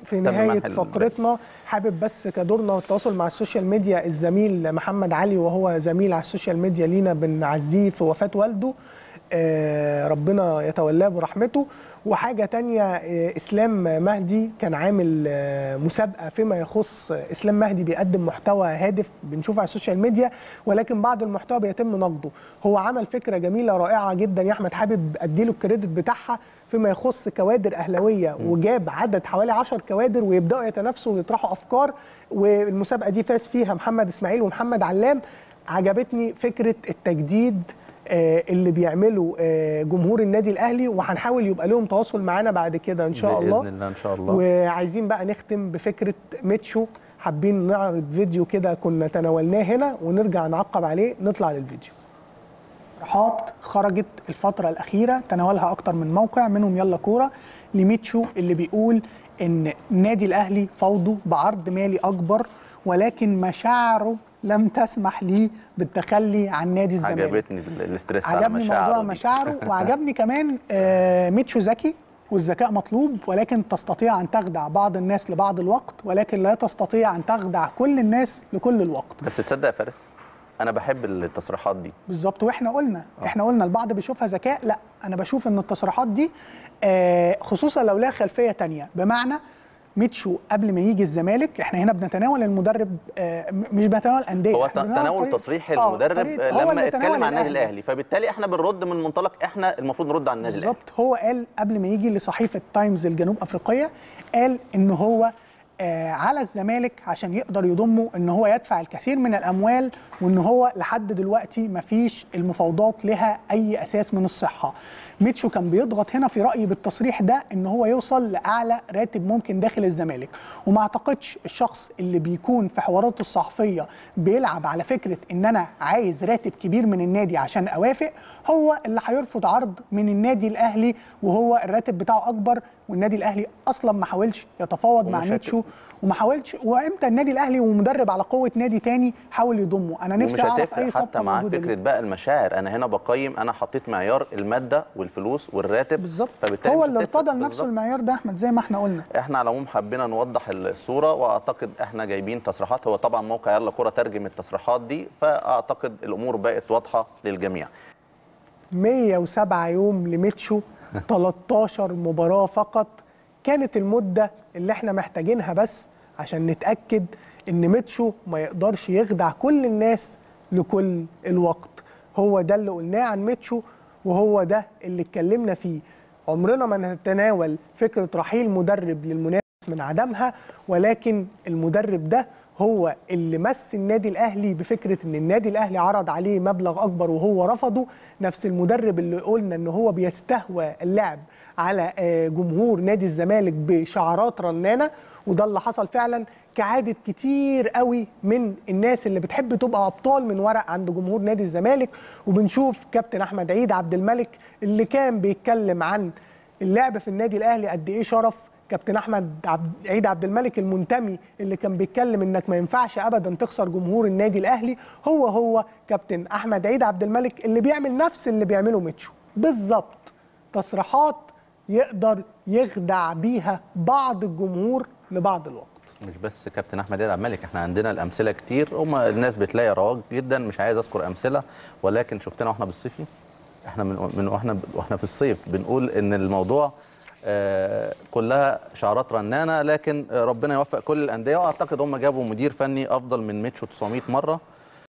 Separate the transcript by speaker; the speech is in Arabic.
Speaker 1: في نهايه فقرتنا حابب بس كدورنا التواصل مع السوشيال ميديا الزميل محمد علي، وهو زميل على السوشيال ميديا لينا، بنعزيه في وفاه والده، ربنا يتولاه برحمته. وحاجة تانية، إسلام مهدي كان عامل مسابقة فيما يخص إسلام مهدي، بيقدم محتوى هادف بنشوفه على السوشيال ميديا، ولكن بعض المحتوى بيتم نقده. هو عمل فكرة جميلة رائعة جدا يا أحمد، حابب أديله الكريدت بتاعها فيما يخص كوادر أهلاوية، وجاب عدد حوالي 10 كوادر ويبدأوا يتنافسوا ويطرحوا أفكار، والمسابقة دي فاز فيها محمد إسماعيل ومحمد علام. عجبتني فكرة التجديد اللي بيعمله جمهور النادي الاهلي، وهنحاول يبقى لهم تواصل معانا بعد كده ان شاء الله
Speaker 2: باذن الله ان شاء الله.
Speaker 1: وعايزين بقى نختم بفكره ميتشو، حابين نعرض فيديو كده كنا تناولناه هنا ونرجع نعقب عليه. نطلع للفيديو. تصريحات خرجت الفتره الاخيره تناولها اكتر من موقع منهم يلا كوره لميتشو، اللي بيقول ان النادي الاهلي فوضه بعرض مالي اكبر، ولكن مشاعره لم تسمح لي بالتخلي عن نادي الزمالك.
Speaker 2: عجبتني الاسترس على مشاعره،
Speaker 1: عجبني موضوع مشاعره وعجبني كمان ميتشو ذكي، والذكاء مطلوب، ولكن تستطيع أن تخدع بعض الناس لبعض الوقت، ولكن لا تستطيع أن تخدع كل الناس لكل الوقت.
Speaker 2: بس تصدق يا فارس، أنا بحب التصريحات دي
Speaker 1: بالظبط. وإحنا قلنا البعض بيشوفها ذكاء، لا أنا بشوف إن التصريحات دي خصوصا لو لها خلفية تانية، بمعنى ميتشو قبل ما يجي الزمالك، احنا هنا بنتناول المدرب، مش بنتناول انديه،
Speaker 2: هو تناول تصريح المدرب لما اتكلم عن النادي الاهلي، فبالتالي احنا بنرد من منطلق احنا المفروض نرد على النادي الاهلي.
Speaker 1: بالظبط. هو قال قبل ما يجي لصحيفه تايمز الجنوب افريقيه، قال ان هو على الزمالك عشان يقدر يضمه ان هو يدفع الكثير من الاموال، وان هو لحد دلوقتي مفيش المفاوضات لها اي اساس من الصحه. ميتشو كان بيضغط هنا في رايي بالتصريح ده ان هو يوصل لاعلى راتب ممكن داخل الزمالك، وما اعتقدش الشخص اللي بيكون في حواراته الصحفيه بيلعب على فكره ان انا عايز راتب كبير من النادي عشان اوافق، هو اللي هيرفض عرض من النادي الاهلي وهو الراتب بتاعه اكبر، والنادي الاهلي اصلا ما حاولش يتفاوض مع ميتشو وما حاولش. وامتى النادي الاهلي ومدرب على قوه نادي تاني حاول يضمه؟ انا نفسي اعرف اي صفقه
Speaker 2: حتى مع فكره بقى المشاعر. انا هنا بقيم، انا حطيت معيار الماده والفلوس والراتب
Speaker 1: بالظبط، هو اللي ارتضى لنفسه المعيار ده احمد زي ما احنا قلنا.
Speaker 2: احنا على العموم حبينا نوضح الصوره، واعتقد احنا جايبين تصريحات، هو طبعا موقع يلا كوره ترجم التصريحات دي، فاعتقد الامور بقت واضحه للجميع.
Speaker 1: 107 يوم لميتشو، 13 مباراه فقط، كانت المده اللي احنا محتاجينها بس عشان نتأكد إن ميتشو ما يقدرش يخدع كل الناس لكل الوقت. هو ده اللي قلناه عن ميتشو، وهو ده اللي اتكلمنا فيه. عمرنا ما نتناول فكرة رحيل مدرب للمنافس من عدمها، ولكن المدرب ده هو اللي مس النادي الأهلي بفكرة إن النادي الأهلي عرض عليه مبلغ أكبر وهو رفضه. نفس المدرب اللي قلنا إن هو بيستهوى اللعب على جمهور نادي الزمالك بشعارات رنانة، وده اللي حصل فعلا كعادة كتير قوي من الناس اللي بتحب تبقى أبطال من ورق عند جمهور نادي الزمالك. وبنشوف كابتن أحمد عيد عبد الملك اللي كان بيتكلم عن اللعب في النادي الأهلي قد إيه شرف، كابتن أحمد عيد عبد الملك المنتمي اللي كان بيتكلم إنك ما ينفعش أبدا تخسر جمهور النادي الأهلي، هو كابتن أحمد عيد عبد الملك اللي بيعمل نفس اللي بيعمله ميتشو بالظبط. تصريحات يقدر يخدع بيها بعض الجمهور لبعض الوقت.
Speaker 2: مش بس كابتن احمد عيد عبد الملك، احنا عندنا الامثله كتير، الناس بتلاقي رواج جدا، مش عايز اذكر امثله، ولكن شفتنا واحنا بالصيفي، احنا من واحنا في الصيف بنقول ان الموضوع كلها شعارات رنانه، لكن ربنا يوفق كل الانديه، واعتقد هم جابوا مدير فني افضل من ميتشو 900 مره،